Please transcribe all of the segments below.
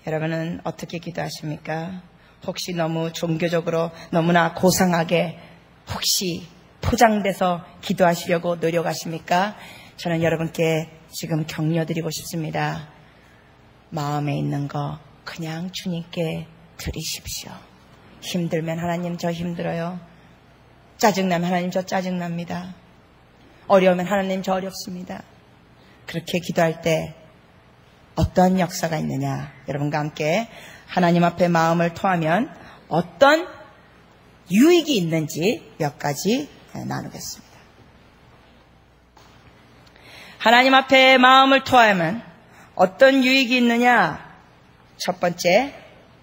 여러분은 어떻게 기도하십니까? 혹시 너무 종교적으로 너무나 고상하게 혹시 포장돼서 기도하시려고 노력하십니까? 저는 여러분께 지금 격려드리고 싶습니다. 마음에 있는 거 그냥 주님께 드리십시오. 힘들면 하나님 저 힘들어요. 짜증나면 하나님 저 짜증납니다. 어려우면 하나님 저 어렵습니다. 그렇게 기도할 때 어떤 역사가 있느냐, 여러분과 함께 하나님 앞에 마음을 토하면 어떤 유익이 있는지 몇 가지 나누겠습니다. 하나님 앞에 마음을 토하면 어떤 유익이 있느냐? 첫 번째,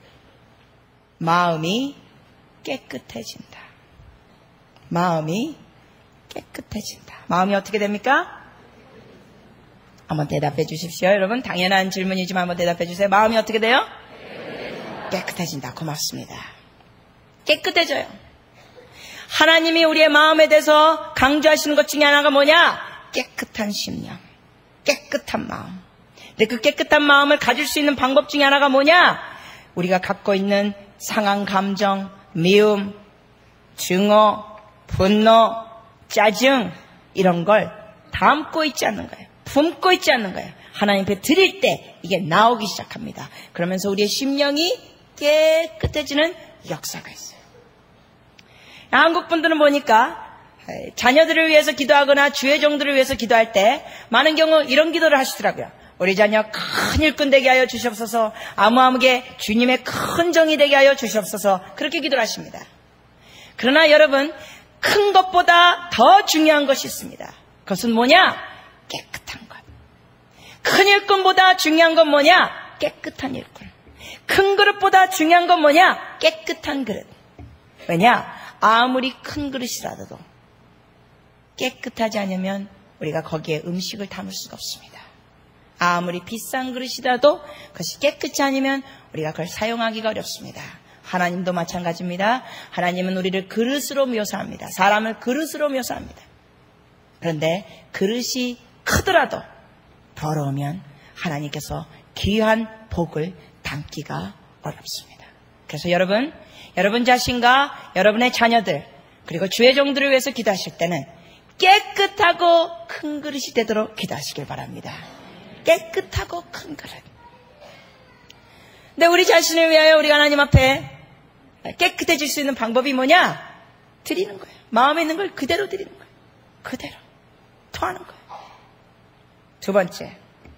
마음이 깨끗해진다. 마음이 깨끗해진다. 마음이 어떻게 됩니까? 한번 대답해 주십시오. 여러분, 당연한 질문이지만 한번 대답해 주세요. 마음이 어떻게 돼요? 깨끗해진다. 고맙습니다. 깨끗해져요. 하나님이 우리의 마음에 대해서 강조하시는 것 중에 하나가 뭐냐? 깨끗한 심령, 깨끗한 마음. 근데 그 깨끗한 마음을 가질 수 있는 방법 중에 하나가 뭐냐? 우리가 갖고 있는 상한 감정, 미움, 증오, 분노, 짜증, 이런 걸 담고 있지 않는 거예요. 품고 있지 않는 거예요. 하나님 앞에 드릴 때 이게 나오기 시작합니다. 그러면서 우리의 심령이 깨끗해지는 역사가 있어요. 한국 분들은 보니까 자녀들을 위해서 기도하거나 주의 종들을 위해서 기도할 때 많은 경우 이런 기도를 하시더라고요. 우리 자녀 큰 일꾼 되게 하여 주시옵소서. 아무게 주님의 큰 정이 되게 하여 주시옵소서. 그렇게 기도를 하십니다. 그러나 여러분, 큰 것보다 더 중요한 것이 있습니다. 그것은 뭐냐? 깨끗한 것. 큰 일꾼보다 중요한 건 뭐냐? 깨끗한 일꾼. 큰 그릇보다 중요한 건 뭐냐? 깨끗한 그릇. 왜냐? 아무리 큰 그릇이라도 깨끗하지 않으면 우리가 거기에 음식을 담을 수가 없습니다. 아무리 비싼 그릇이라도 그것이 깨끗지 않으면 우리가 그걸 사용하기가 어렵습니다. 하나님도 마찬가지입니다. 하나님은 우리를 그릇으로 묘사합니다. 사람을 그릇으로 묘사합니다. 그런데 그릇이 크더라도 더러우면 하나님께서 귀한 복을 담기가 어렵습니다. 그래서 여러분 자신과 여러분의 자녀들 그리고 주의 종들을 위해서 기도하실 때는 깨끗하고 큰 그릇이 되도록 기도하시길 바랍니다. 깨끗하고 큰 그릇. 근데 우리 자신을 위하여 우리가 하나님 앞에 깨끗해질 수 있는 방법이 뭐냐? 드리는 거예요. 마음에 있는 걸 그대로 드리는 거예요. 그대로 토하는 거예요. 두 번째,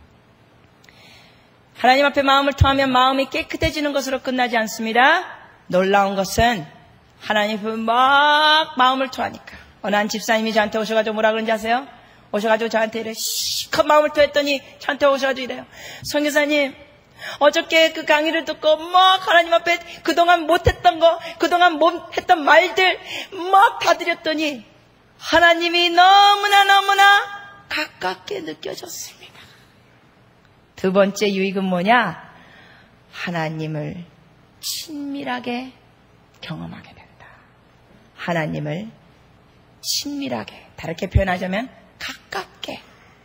하나님 앞에 마음을 토하면 마음이 깨끗해지는 것으로 끝나지 않습니다. 놀라운 것은 하나님 앞에 막 마음을 토하니까 어느 한 집사님이 저한테 오셔가지고 뭐라 그런지 아세요? 오셔가지고 저한테 이래 시컷 마음을 토했더니 저한테 오셔가지고 이래요. 선교사님, 어저께 그 강의를 듣고 막 하나님 앞에 그동안 못했던 거, 그동안 못 했던 말들 막 다 드렸더니 하나님이 너무나 가깝게 느껴졌습니다. 두 번째 유익은 뭐냐? 하나님을 친밀하게 경험하게 된다. 하나님을 친밀하게, 다르게 표현하자면 가깝게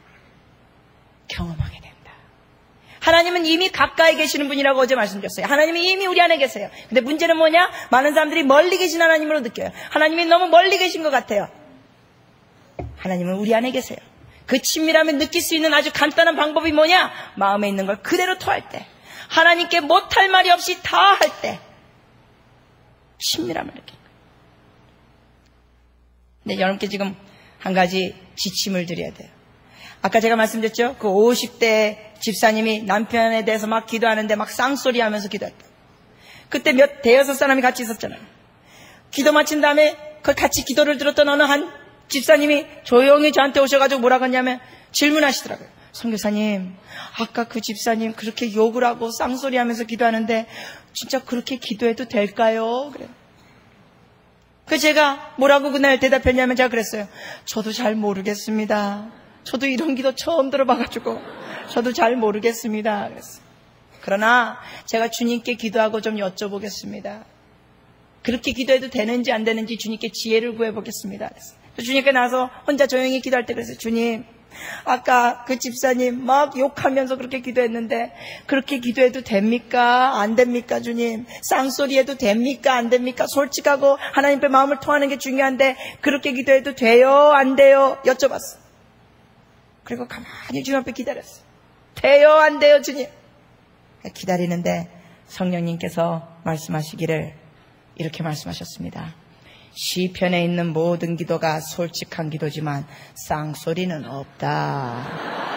경험하게 된다. 하나님은 이미 가까이 계시는 분이라고 어제 말씀드렸어요. 하나님이 이미 우리 안에 계세요. 근데 문제는 뭐냐? 많은 사람들이 멀리 계신 하나님으로 느껴요. 하나님이 너무 멀리 계신 것 같아요. 하나님은 우리 안에 계세요. 그 친밀함을 느낄 수 있는 아주 간단한 방법이 뭐냐? 마음에 있는 걸 그대로 토할 때, 하나님께 못할 말이 없이 다 할 때 친밀함을 느끼는 거예요. 근데 여러분께 지금 한 가지 지침을 드려야 돼요. 아까 제가 말씀드렸죠? 그 50대 집사님이 남편에 대해서 막 기도하는데 막 쌍소리 하면서 기도했다. 그때 대여섯 사람이 같이 있었잖아요. 기도 마친 다음에 그 같이 기도를 들었던 어느 한 집사님이 조용히 저한테 오셔가지고 뭐라고 했냐면 질문하시더라고요. 선교사님, 아까 그 집사님 그렇게 욕을 하고 쌍소리 하면서 기도하는데 진짜 그렇게 기도해도 될까요? 그래요. 그 제가 뭐라고 그날 대답했냐면 제가 그랬어요. 저도 잘 모르겠습니다. 저도 이런 기도 처음 들어봐가지고 저도 잘 모르겠습니다. 그랬어요. 그러나 제가 주님께 기도하고 좀 여쭤보겠습니다. 그렇게 기도해도 되는지 안 되는지 주님께 지혜를 구해보겠습니다. 그랬어요. 주님께 나서 혼자 조용히 기도할 때 그랬어요. 주님, 아까 그 집사님 막 욕하면서 그렇게 기도했는데 그렇게 기도해도 됩니까? 안 됩니까, 주님? 쌍소리 해도 됩니까? 안 됩니까? 솔직하고 하나님께 마음을 통하는 게 중요한데 그렇게 기도해도 돼요? 안 돼요? 여쭤봤어. 그리고 가만히 주님 앞에 기다렸어. 돼요? 안 돼요, 주님? 기다리는데 성령님께서 말씀하시기를 이렇게 말씀하셨습니다. 시편에 있는 모든 기도가 솔직한 기도지만 쌍소리는 없다.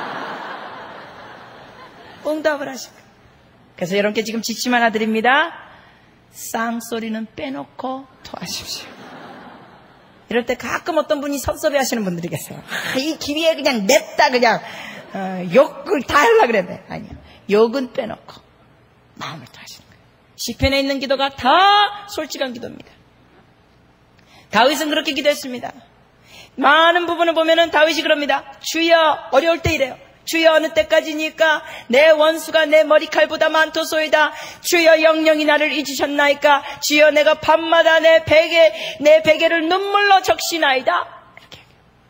응답을 하시고. 그래서 여러분께 지금 지침 하나 드립니다. 쌍소리는 빼놓고 토하십시오. 이럴 때 가끔 어떤 분이 섭섭해 하시는 분들이 계세요. 이 기회에 그냥 냅다 그냥 욕을 다 하려고 그랬네. 아니요. 욕은 빼놓고 마음을 토하시는 거예요. 시편에 있는 기도가 다 솔직한 기도입니다. 다윗은 그렇게 기도했습니다. 많은 부분을 보면은 다윗이 그럽니다. 주여, 어려울 때 이래요. 주여, 어느 때까지니까 내 원수가 내 머리칼보다 많도소이다. 주여, 영영이 나를 잊으셨나이까. 주여, 내가 밤마다 내 베개를 눈물로 적시나이다. 이렇게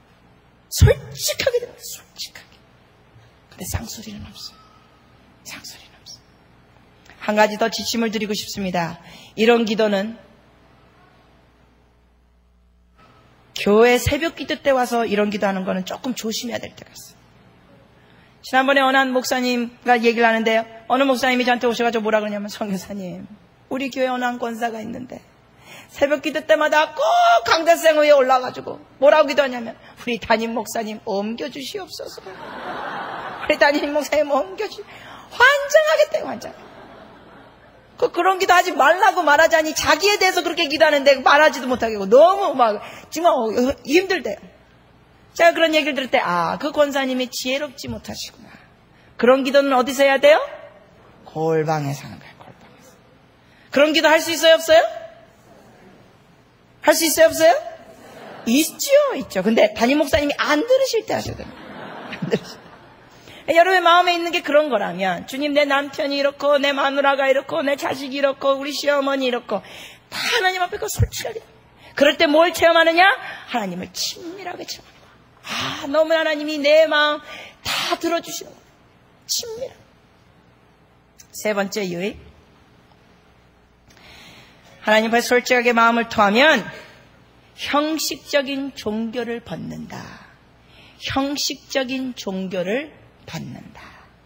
솔직하게 됩니다. 솔직하게. 근데 쌍소리는 없어요. 쌍소리는 없어요. 한 가지 더 지침을 드리고 싶습니다. 이런 기도는 교회 새벽 기도 때 와서 이런 기도하는 거는 조금 조심해야 될 때가 있어요. 지난번에 어느 한 목사님과 얘기를 하는데요. 어느 목사님이 저한테 오셔가지고 뭐라 그러냐면, 선교사님, 우리 교회 어느 한 권사가 있는데 새벽 기도 때마다 꼭 강대상 위에 올라가지고 뭐라고 기도하냐면, 우리 담임 목사님 옮겨주시옵소서. 우리 담임 목사님 환장하겠대요, 환장. 그런 기도 하지 말라고 말하자니 자기에 대해서 그렇게 기도하는데 말하지도 못하겠고 너무 막 정말 힘들대요. 제가 그런 얘기를 들을 때 그 권사님이 지혜롭지 못하시구나. 그런 기도는 어디서 해야 돼요? 골방에서 하는 거예요. 골방에서. 그런 기도 할 수 있어요, 없어요? 할 수 있어요, 없어요? 있죠. 근데 담임 목사님이 안 들으실 때 하셔야 돼요. 안 들으실 때. 여러분의 마음에 있는 게 그런 거라면, 주님, 내 남편이 이렇고 내 마누라가 이렇고 내 자식이 이렇고 우리 시어머니 이렇고 다 하나님 앞에 그 솔직하게. 그럴 때 뭘 체험하느냐? 하나님을 친밀하게 체험하는 거야. 너무 하나님이 내 마음 다 들어주시는 거야. 친밀. 세 번째 유익. 하나님 앞에 솔직하게 마음을 토하면 형식적인 종교를 벗는다. 형식적인 종교를 받는다.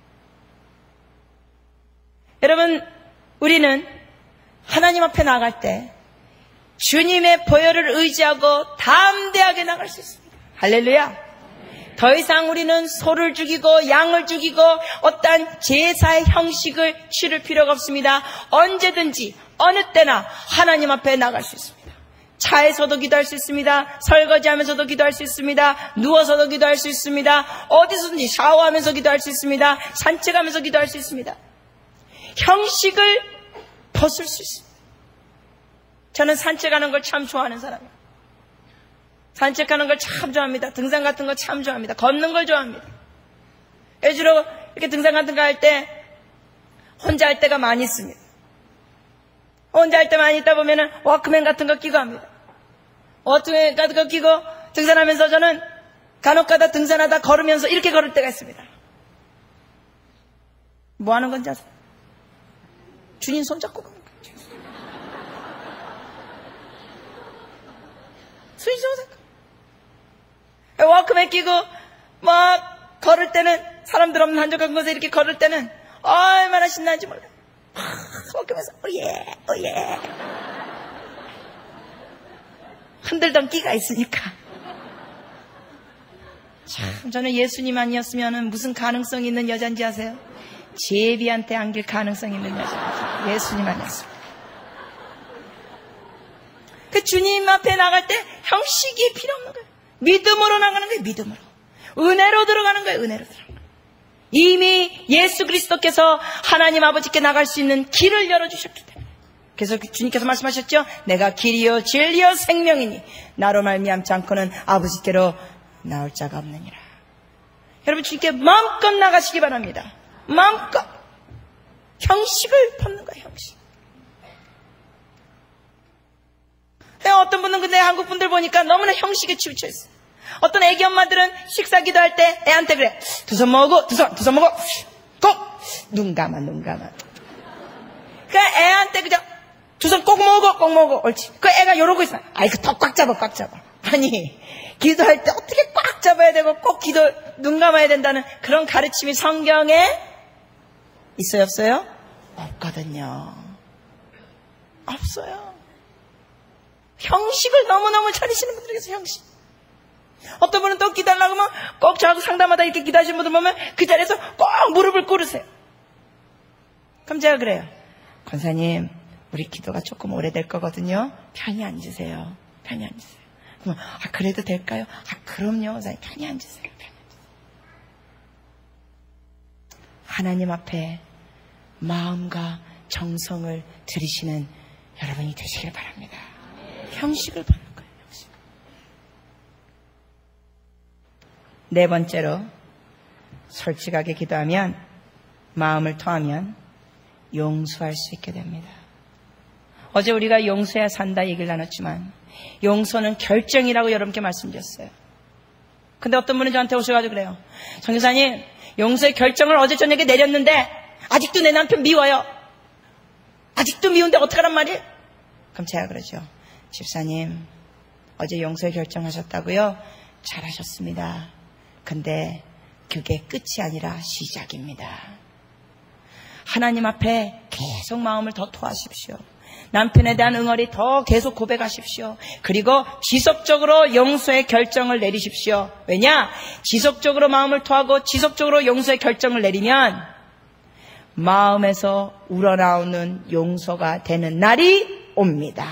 여러분, 우리는 하나님 앞에 나갈 때 주님의 보혈을 의지하고 담대하게 나갈 수 있습니다. 할렐루야. 더 이상 우리는 소를 죽이고 양을 죽이고 어떠한 제사의 형식을 치를 필요가 없습니다. 언제든지 어느 때나 하나님 앞에 나갈 수 있습니다. 차에서도 기도할 수 있습니다. 설거지하면서도 기도할 수 있습니다. 누워서도 기도할 수 있습니다. 어디서든지 샤워하면서 기도할 수 있습니다. 산책하면서 기도할 수 있습니다. 형식을 벗을 수 있습니다. 저는 산책하는 걸 참 좋아하는 사람이에요. 산책하는 걸 참 좋아합니다. 등산 같은 거 참 좋아합니다. 걷는 걸 좋아합니다. 주로 이렇게 등산 같은 거 할 때 혼자 할 때가 많이 있습니다. 혼자 할 때 많이 있다 보면은 워크맨 같은 거 끼고 합니다. 워크맨 같은 거 끼고 등산하면서 저는 간혹가다 등산하다 걸으면서 이렇게 걸을 때가 있습니다. 뭐 하는 건지 아세요? 주님 손잡고 가는 거예요. 주님 손잡고. 워크맨 끼고 막 걸을 때는, 사람들 없는 한적한 곳에 이렇게 걸을 때는 얼마나 신나는지 몰라요. 워크맨에서 오예 흔들던 끼가 있으니까. 참, 저는 예수님 아니었으면 무슨 가능성이 있는 여잔지 아세요? 제비한테 안길 가능성이 있는 여자죠. 예수님 아니었으면. 그 주님 앞에 나갈 때 형식이 필요 없는 거예요. 믿음으로 나가는 거예요. 믿음으로. 은혜로 들어가는 거예요. 은혜로 들어가는 거예요. 이미 예수 그리스도께서 하나님 아버지께 나갈 수 있는 길을 열어주셨기 때문에. 그래서 주님께서 말씀하셨죠. 내가 길이요 진리요 생명이니 나로 말미암지 않고는 아버지께로 나올 자가 없느니라. 여러분, 주님께 마음껏 나가시기 바랍니다. 마음껏. 형식을 벗는 거예요. 형식. 어떤 분은 근데 한국 분들 보니까 너무나 형식에 치우쳐 있어요. 어떤 애기 엄마들은 식사 기도할 때 애한테 그래. 두 손 모으고, 두 손 모으고, 꼭! 눈 감아. 그 애한테 그냥 두 손 꼭 모으고, 옳지. 그 애가 이러고 있어. 아이고, 더 꽉 잡아. 아니, 기도할 때 어떻게 꽉 잡아야 되고 꼭 눈 감아야 된다는 그런 가르침이 성경에 있어요, 없어요? 없거든요. 없어요. 형식을 너무너무 차리시는 분들이 계세요, 형식. 어떤 분은 또 기도하려고 하면 꼭 저하고 상담하다 이렇게 기도하시는 분들 보면 그 자리에서 꼭 무릎을 꿇으세요. 그럼 제가 그래요. 권사님, 우리 기도가 조금 오래될 거거든요. 편히 앉으세요. 그러면 그래도 될까요? 그럼요. 편히 앉으세요. 하나님 앞에 마음과 정성을 들이시는 여러분이 되시길 바랍니다. 형식을 보는 거예요. 형식. 네 번째로 솔직하게 기도하면 마음을 토하면 용서할 수 있게 됩니다. 어제 우리가 용서해야 산다 얘기를 나눴지만 용서는 결정이라고 여러분께 말씀드렸어요. 근데 어떤 분은 저한테 오셔가지고 그래요. 정교사님, 용서의 결정을 어제 저녁에 내렸는데 아직도 내 남편 미워요. 아직도 미운데 어떡하란 말이에요? 그럼 제가 그러죠. 집사님, 어제 용서의 결정하셨다고요? 잘하셨습니다. 근데 그게 끝이 아니라 시작입니다. 하나님 앞에 계속 마음을 더 토하십시오. 남편에 대한 응어리 더 계속 고백하십시오. 그리고 지속적으로 용서의 결정을 내리십시오. 왜냐? 지속적으로 마음을 토하고 지속적으로 용서의 결정을 내리면 마음에서 우러나오는 용서가 되는 날이 옵니다.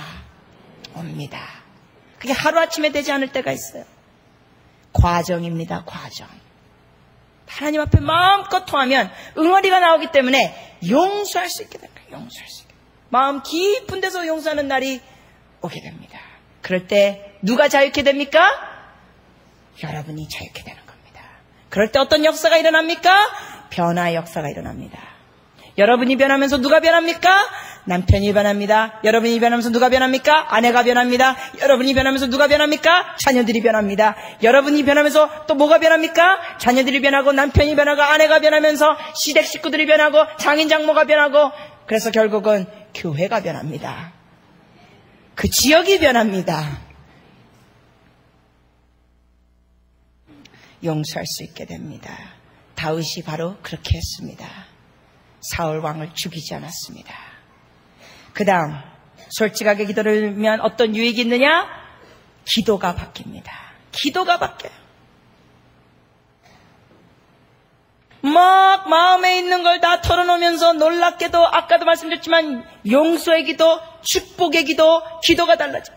그게 하루아침에 되지 않을 때가 있어요. 과정입니다. 과정. 하나님 앞에 마음껏 토하면 응어리가 나오기 때문에 용서할 수 있게 됩니다. 마음 깊은 데서 용서하는 날이 오게 됩니다. 그럴 때 누가 자유케 됩니까? 여러분이 자유케 되는 겁니다. 그럴 때 어떤 역사가 일어납니까? 변화의 역사가 일어납니다. 여러분이 변하면서 누가 변합니까? 남편이 변합니다. 여러분이 변하면서 누가 변합니까? 아내가 변합니다. 여러분이 변하면서 누가 변합니까? 자녀들이 변합니다. 여러분이 변하면서 또 뭐가 변합니까? 자녀들이 변하고 남편이 변하고 아내가 변하면서 시댁 식구들이 변하고 장인 장모가 변하고 그래서 결국은 교회가 변합니다. 그 지역이 변합니다. 용서할 수 있게 됩니다. 다윗이 바로 그렇게 했습니다. 사울 왕을 죽이지 않았습니다. 그 다음 솔직하게 기도를 하면 어떤 유익이 있느냐? 기도가 바뀝니다. 기도가 바뀌어요. 막 마음에 있는 걸 다 털어놓으면서 놀랍게도 아까도 말씀드렸지만 용서의 기도, 축복의 기도, 기도가 달라져요.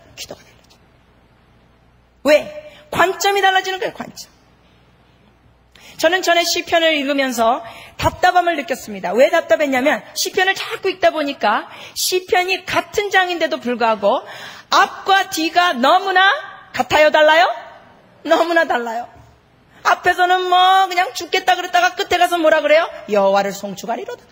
왜? 관점이 달라지는 거예요. 관점. 저는 전에 시편을 읽으면서 답답함을 느꼈습니다. 왜 답답했냐면 시편을 자꾸 읽다 보니까 시편이 같은 장인데도 불구하고 앞과 뒤가 너무나 같아요? 달라요? 너무나 달라요. 앞에서는 뭐 그냥 죽겠다 그랬다가 끝에 가서 뭐라 그래요? 여호와를 송축하리로다.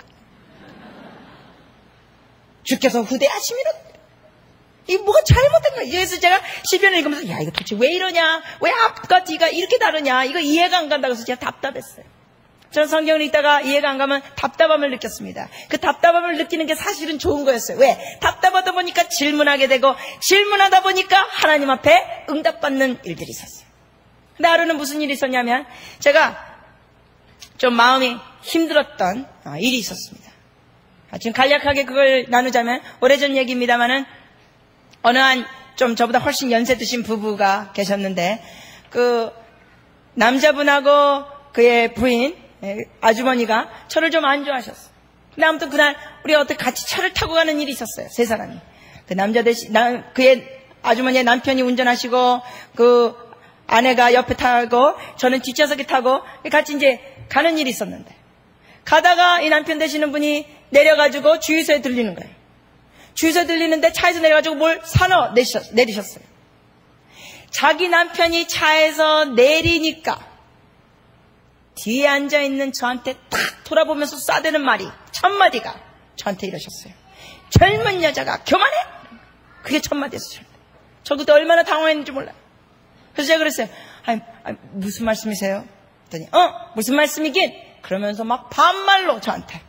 주께서 후대하심이로다. 이 뭐가 잘못된 거야. 그래서 제가 시편을 읽으면서 야 이거 도대체 왜 이러냐? 왜 앞과 뒤가 이렇게 다르냐? 이거 이해가 안 간다고 해서 제가 답답했어요. 저는 성경을 읽다가 이해가 안 가면 답답함을 느꼈습니다. 그 답답함을 느끼는 게 사실은 좋은 거였어요. 왜? 답답하다 보니까 질문하게 되고 질문하다 보니까 하나님 앞에 응답받는 일들이 있었어요. 근데 하루는 무슨 일이 있었냐면 제가 좀 마음이 힘들었던 일이 있었습니다. 지금 간략하게 그걸 나누자면 오래전 얘기입니다만은 어느 한 좀 저보다 훨씬 연세 드신 부부가 계셨는데 그 남자분하고 그의 부인 아주머니가 차를 좀 안 좋아하셨어요. 근데 아무튼 그날 우리 어떻게 같이 차를 타고 가는 일이 있었어요. 세 사람이. 그 남자 대신 그의 아주머니의 남편이 운전하시고 그 아내가 옆에 타고 저는 뒷좌석에 타고 같이 이제 가는 일이 있었는데 가다가 이 남편 되시는 분이 내려가지고 주유소에 들리는 거예요. 주유소에 들리는데 차에서 내려가지고 뭘 사러 내리셨어요. 자기 남편이 차에서 내리니까 뒤에 앉아있는 저한테 탁 돌아보면서 쏴대는 말이 첫 마디가 저한테 이러셨어요. 젊은 여자가 교만해? 그게 첫 마디였어요. 저 그때 얼마나 당황했는지 몰라요. 그래서 제가 그랬어요. 아니, 무슨 말씀이세요? 그랬더니 무슨 말씀이긴? 그러면서 막 반말로 저한테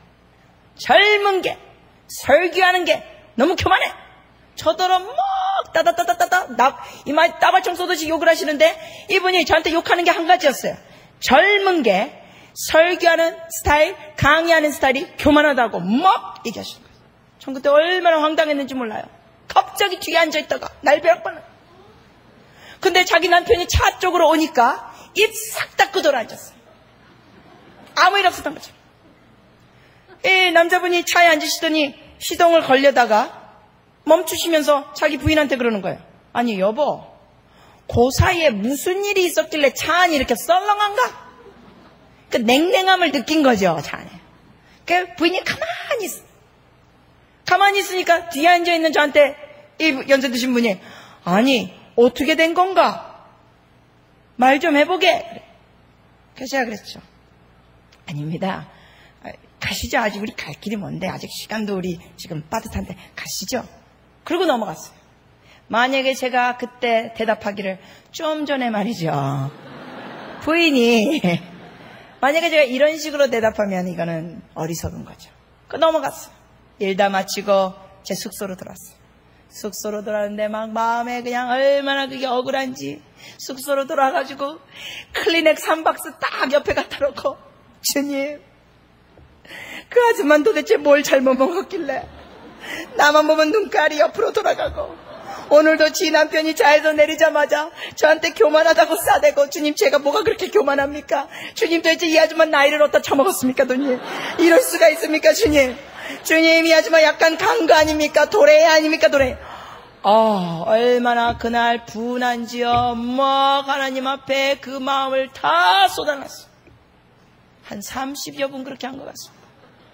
젊은 게 설교하는 게 너무 교만해. 저더러 막 따다따다따다 이마 따발총 쏘듯이 욕을 하시는데 이분이 저한테 욕하는 게 한 가지였어요. 젊은 게 설교하는 스타일, 강의하는 스타일이 교만하다고 막 얘기하시는 거예요. 전 그때 얼마나 황당했는지 몰라요. 갑자기 뒤에 앉아있다가 날 벼락받는. 근데 자기 남편이 차 쪽으로 오니까 입 싹 닫고 돌아앉았어요. 아무 일 없었던 거죠. 이 남자분이 차에 앉으시더니 시동을 걸려다가 멈추시면서 자기 부인한테 그러는 거예요. 아니 여보, 그 사이에 무슨 일이 있었길래 차 안이 이렇게 썰렁한가? 그 냉랭함을 느낀 거죠, 차 안에. 그 부인이 가만히 있어. 가만히 있으니까 뒤에 앉아있는 저한테 이 연세 드신 분이 아니 어떻게 된 건가? 말 좀 해보게. 그래. 그래서 제가 그랬죠. 아닙니다. 가시죠. 아직 우리 갈 길이 먼데 아직 시간도 우리 지금 빠듯한데 가시죠. 그러고 넘어갔어요. 만약에 제가 그때 대답하기를 좀 전에 말이죠. 부인이 만약에 제가 이런 식으로 대답하면 이거는 어리석은 거죠. 그 넘어갔어요. 일 다 마치고 제 숙소로 들어왔어요. 숙소로 돌아왔는데 막 마음에 그냥 얼마나 그게 억울한지 숙소로 돌아와가지고 클리넥 3박스 딱 옆에 갖다 놓고 주님, 그 아줌마는 도대체 뭘 잘못 먹었길래 나만 보면 눈깔이 옆으로 돌아가고 오늘도 지 남편이 차에서 내리자마자 저한테 교만하다고 싸대고 주님 제가 뭐가 그렇게 교만합니까? 주님 도대체 이 아줌마 나이를 어디다 처먹었습니까? 주님 이럴 수가 있습니까? 주님 이 아줌마 약간 간 거 아닙니까? 도래 아닙니까? 도래. 얼마나 그날 분한지요. 막 하나님 앞에 그 마음을 다 쏟아놨어. 한 30여 분 그렇게 한 것 같습니다.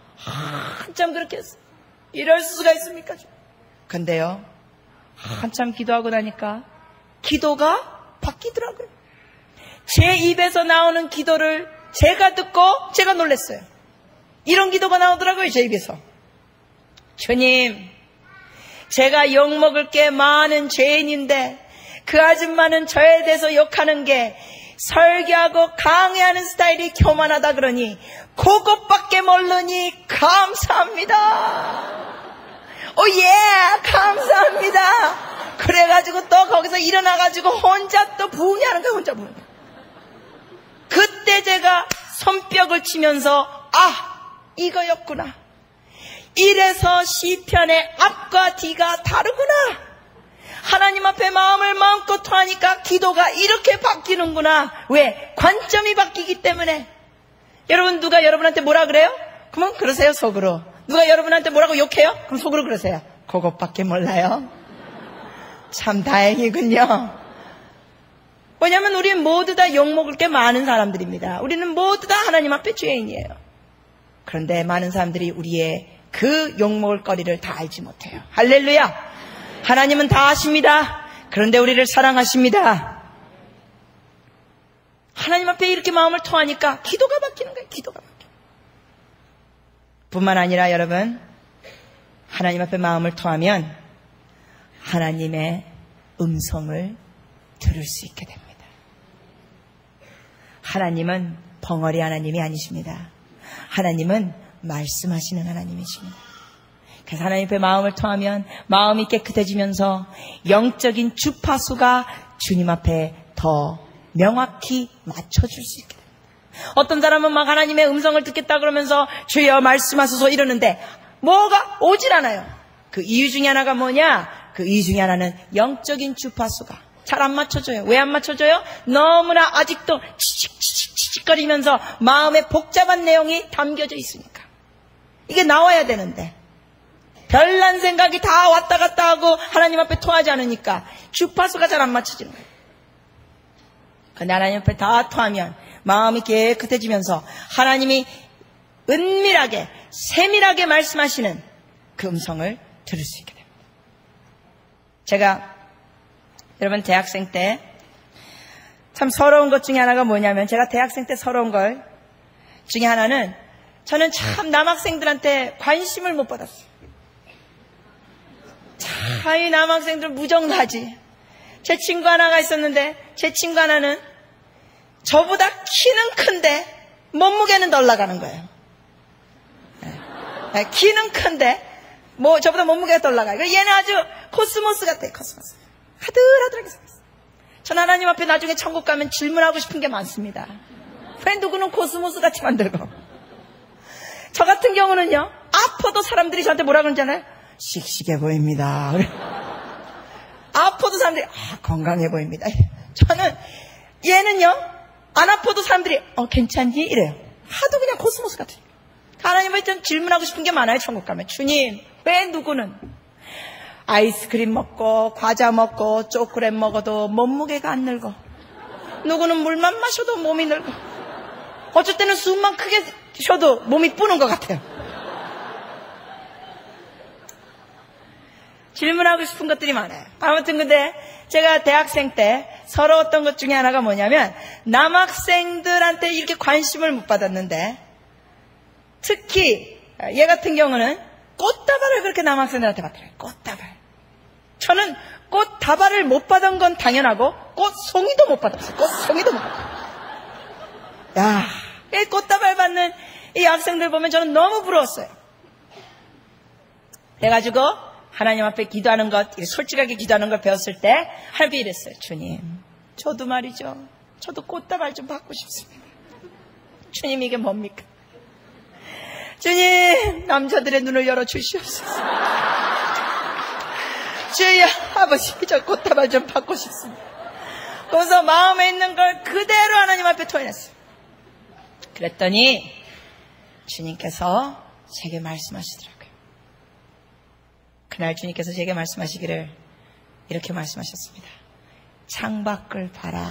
한참 그렇게 했어요. 이럴 수가 있습니까? 근데요, 한참 기도하고 나니까 기도가 바뀌더라고요. 제 입에서 나오는 기도를 제가 듣고 제가 놀랐어요. 이런 기도가 나오더라고요, 제 입에서. 주님, 제가 욕먹을 게 많은 죄인인데 그 아줌마는 저에 대해서 욕하는 게 설교하고 강의하는 스타일이 교만하다 그러니 그것밖에 모르니 감사합니다. 감사합니다. 그래가지고 또 거기서 일어나가지고 혼자 또 부흥하는 거야, 혼자 부흥. 그때 제가 손뼉을 치면서 이거였구나. 이래서 시편의 앞과 뒤가 다르구나. 하나님 앞에 마음을 마음껏 토하니까 기도가 이렇게 바뀌는구나. 왜? 관점이 바뀌기 때문에. 여러분, 누가 여러분한테 뭐라 그래요? 그러면 그러세요, 속으로. 누가 여러분한테 뭐라고 욕해요? 그럼 속으로 그러세요. 그것밖에 몰라요. 참 다행이군요. 왜냐하면 우리는 모두 다 욕먹을 게 많은 사람들입니다. 우리는 모두 다 하나님 앞에 죄인이에요. 그런데 많은 사람들이 우리의 그 욕먹을 거리를 다 알지 못해요. 할렐루야. 하나님은 다 아십니다. 그런데 우리를 사랑하십니다. 하나님 앞에 이렇게 마음을 토하니까 기도가 바뀌는 거예요. 기도가 바뀌어요. 뿐만 아니라 여러분, 하나님 앞에 마음을 토하면 하나님의 음성을 들을 수 있게 됩니다. 하나님은 벙어리 하나님이 아니십니다. 하나님은 말씀하시는 하나님이십니다. 그래서 하나님 앞에 마음을 토하면 마음이 깨끗해지면서 영적인 주파수가 주님 앞에 더 명확히 맞춰줄 수 있게 됩니다. 어떤 사람은 막 하나님의 음성을 듣겠다 그러면서 주여 말씀하소서 이러는데 뭐가 오질 않아요. 그 이유 중에 하나가 뭐냐? 그 이유 중에 하나는 영적인 주파수가 잘 안 맞춰져요. 왜 안 맞춰져요? 너무나 아직도 치직거리면서 마음에 복잡한 내용이 담겨져 있으니까. 이게 나와야 되는데 별난 생각이 다 왔다 갔다 하고 하나님 앞에 토하지 않으니까 주파수가 잘 안 맞춰지는 거예요. 근데 하나님 앞에 다 토하면 마음이 깨끗해지면서 하나님이 은밀하게 세밀하게 말씀하시는 그 음성을 들을 수 있게 됩니다. 제가 여러분 대학생 때 참 서러운 것 중에 하나가 뭐냐면 제가 대학생 때 서러운 걸 중에 하나는 저는 참 남학생들한테 관심을 못 받았어요. 참 이 남학생들 무정하지. 제 친구 하나가 있었는데 제 친구 하나는 저보다 키는 큰데 몸무게는 덜 나가는 거예요. 키는 큰데 저보다 몸무게가 덜 나가요. 얘는 아주 코스모스 같아요. 코스모스. 하들하들하게 생겼어요. 전 하나님 앞에 나중에 천국 가면 질문하고 싶은 게 많습니다. 왜 누구는 코스모스 같이 만들고, 저 같은 경우는요, 아파도 사람들이 저한테 뭐라 그러잖아요. 씩씩해 보입니다. 아파도 사람들이 건강해 보입니다. 저는 얘는요, 안 아파도 사람들이 괜찮니? 이래요. 하도 그냥 코스모스 같아요. 하나님은 좀 질문하고 싶은 게 많아요. 천국 가면. 주님, 왜 누구는 아이스크림 먹고 과자 먹고 초콜릿 먹어도 몸무게가 안 늙어, 누구는 물만 마셔도 몸이 늙어, 어쩔 때는 숨만 크게 쉬어도 몸이 뿌는 것 같아요. 질문하고 싶은 것들이 많아요. 아무튼 근데 제가 대학생 때 서러웠던 것 중에 하나가 뭐냐면, 남학생들한테 이렇게 관심을 못 받았는데, 특히 얘 같은 경우는 꽃다발을 그렇게 남학생들한테 받더라고요. 꽃다발. 저는 꽃다발을 못 받은 건 당연하고 꽃송이도 못 받았어요. 꽃송이도 못 받았어요. 야, 이 꽃다발 받는 이 학생들 보면 저는 너무 부러웠어요. 그래가지고 하나님 앞에 기도하는 것, 솔직하게 기도하는 걸 배웠을 때 하나님께 이랬어요. 주님, 저도 말이죠, 저도 꽃다발 좀 받고 싶습니다. 주님, 이게 뭡니까? 주님, 남자들의 눈을 열어주시옵소서. 주여, 아버지, 저 꽃다발 좀 받고 싶습니다. 그래서 마음에 있는 걸 그대로 하나님 앞에 토해냈어요. 그랬더니 주님께서 제게 말씀하시더라고요. 그날 주님께서 제게 말씀하시기를 이렇게 말씀하셨습니다. 창밖을 봐라.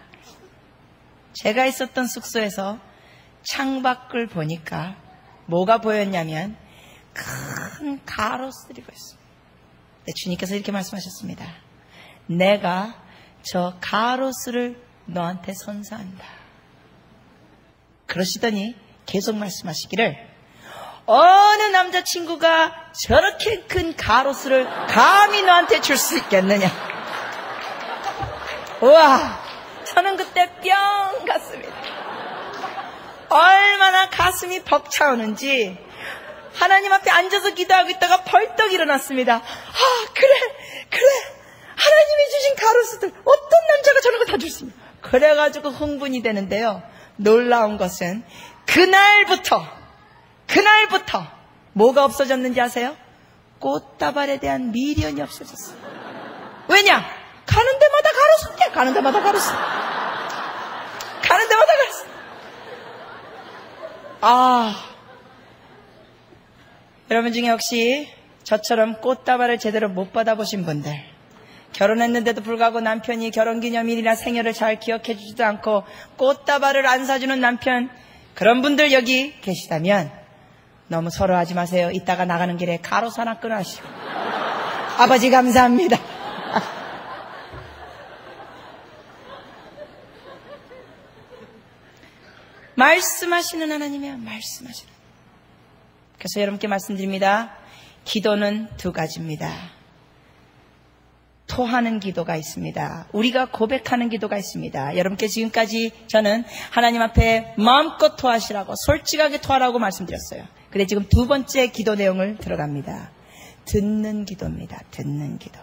제가 있었던 숙소에서 창밖을 보니까 뭐가 보였냐면 큰 가로수들이 보였습니다. 주님께서 이렇게 말씀하셨습니다. 내가 저 가로수를 너한테 선사한다. 그러시더니 계속 말씀하시기를, 어느 남자친구가 저렇게 큰 가로수를 감히 너한테 줄 수 있겠느냐. 우와, 저는 그때 뿅 갔습니다. 얼마나 가슴이 벅차오는지 하나님 앞에 앉아서 기도하고 있다가 벌떡 일어났습니다. 그래 하나님이 주신 가로수들, 어떤 남자가 저런 거 다 줄 수 있냐. 그래가지고 흥분이 되는데요, 놀라운 것은 그날부터 뭐가 없어졌는지 아세요? 꽃다발에 대한 미련이 없어졌어요. 왜냐? 가는 데마다 가로수인데, 가는 데마다 가로수. 여러분 중에 혹시 저처럼 꽃다발을 제대로 못 받아보신 분들, 결혼했는데도 불구하고 남편이 결혼기념일이나 생일을 잘 기억해 주지도 않고 꽃다발을 안 사주는 남편, 그런 분들 여기 계시다면 너무 서러워하지 마세요. 이따가 나가는 길에 가로수 하나 끊어하시고 아버지 감사합니다. 말씀하시는 하나님이야. 말씀하시는. 그래서 여러분께 말씀드립니다. 기도는 두 가지입니다. 토하는 기도가 있습니다. 우리가 고백하는 기도가 있습니다. 여러분께 지금까지 저는 하나님 앞에 마음껏 토하시라고, 솔직하게 토하라고 말씀드렸어요. 근데 지금 두 번째 기도 내용을 들어갑니다. 듣는 기도입니다. 듣는 기도.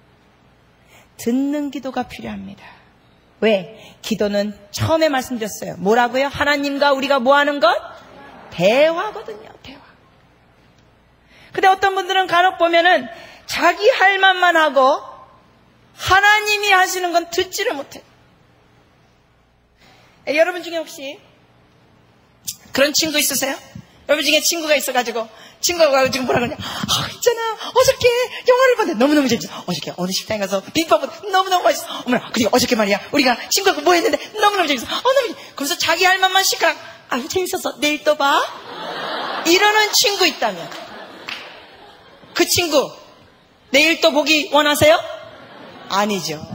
듣는 기도가 필요합니다. 왜? 기도는 처음에 말씀드렸어요. 뭐라고요? 하나님과 우리가 뭐 하는 것? 대화거든요. 대화. 근데 어떤 분들은 간혹 보면은 자기 할 말만 하고 하나님이 하시는 건 듣지를 못해. 여러분 중에 혹시 그런 친구 있으세요? 여러분 중에 친구가 있어가지고 친구가 지금 뭐라 그러냐? 있잖아, 어저께 영화를 봤는데 너무너무 재밌어. 어저께 어느 식당에 가서 비빔밥은 너무너무 맛있어. 어머나, 그리고 어저께 말이야, 우리가 친구하고 뭐 했는데 너무너무 재밌어. 그래서 자기 할 말만 시끄럽. 재밌었어. 내일 또 봐. 이러는 친구 있다면, 그 친구 내일 또 보기 원하세요? 아니죠.